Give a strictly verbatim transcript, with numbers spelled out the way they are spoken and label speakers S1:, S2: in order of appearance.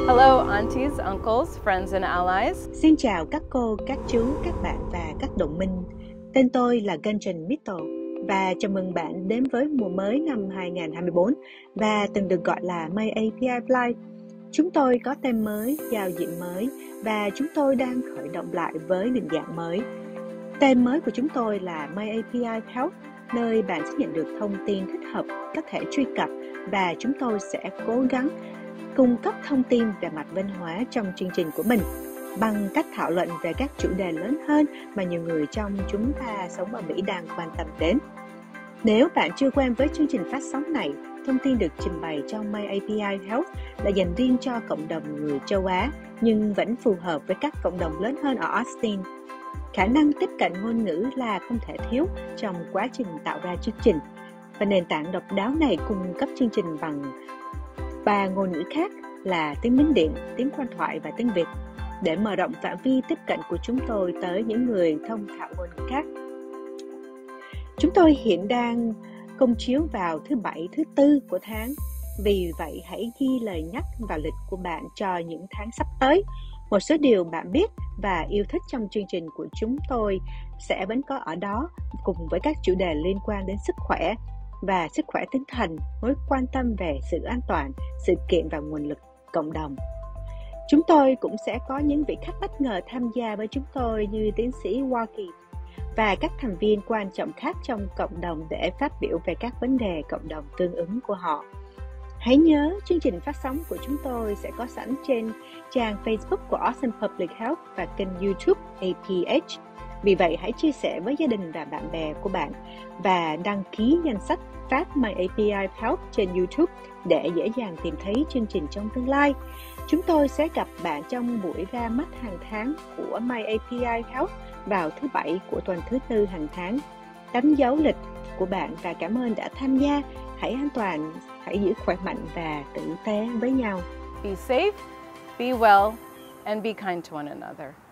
S1: Hello, aunties, uncles, friends and allies.
S2: Xin chào các cô, các chú, các bạn và các đồng minh. Tên tôi là Gunjan Mittal và chào mừng bạn đến với mùa mới năm hai không hai tư và từng được gọi là My a pê i Live. Chúng tôi có tên mới, giao diện mới và chúng tôi đang khởi động lại với định dạng mới. Tên mới của chúng tôi là My a pê i Health, nơi bạn sẽ nhận được thông tin thích hợp, có thể truy cập và chúng tôi sẽ cố gắng cung cấp thông tin về mặt văn hóa trong chương trình của mình bằng cách thảo luận về các chủ đề lớn hơn mà nhiều người trong chúng ta sống ở Mỹ đang quan tâm đến. Nếu bạn chưa quen với chương trình phát sóng này, thông tin được trình bày trong My a pê i Health là dành riêng cho cộng đồng người châu Á nhưng vẫn phù hợp với các cộng đồng lớn hơn ở Austin. Khả năng tiếp cận ngôn ngữ là không thể thiếu trong quá trình tạo ra chương trình, và nền tảng độc đáo này cung cấp chương trình bằng ba ngôn ngữ khác là tiếng Miến Điện, tiếng Quan thoại và tiếng Việt để mở rộng phạm vi tiếp cận của chúng tôi tới những người thông thạo ngôn ngữ khác. Chúng tôi hiện đang công chiếu vào thứ Bảy, thứ Tư của tháng. Vì vậy hãy ghi lời nhắc vào lịch của bạn cho những tháng sắp tới. Một số điều bạn biết và yêu thích trong chương trình của chúng tôi sẽ vẫn có ở đó, cùng với các chủ đề liên quan đến sức khỏe và sức khỏe tinh thần, mối quan tâm về sự an toàn, sự kiện và nguồn lực cộng đồng. Chúng tôi cũng sẽ có những vị khách bất ngờ tham gia với chúng tôi như tiến sĩ Walkie và các thành viên quan trọng khác trong cộng đồng để phát biểu về các vấn đề cộng đồng tương ứng của họ. Hãy nhớ, chương trình phát sóng của chúng tôi sẽ có sẵn trên trang Facebook của Austin Public Health và kênh YouTube a pê hát. Vì vậy, hãy chia sẻ với gia đình và bạn bè của bạn và đăng ký danh sách phát My a pê i Health trên YouTube để dễ dàng tìm thấy chương trình trong tương lai. Chúng tôi sẽ gặp bạn trong buổi ra mắt hàng tháng của My a pê i Health vào thứ Bảy của tuần thứ Tư hàng tháng. Đánh dấu lịch của bạn và cảm ơn đã tham gia. Hãy an toàn, hãy giữ khỏe mạnh và tử tế với nhau.
S1: Be safe, be well, and be kind to one another.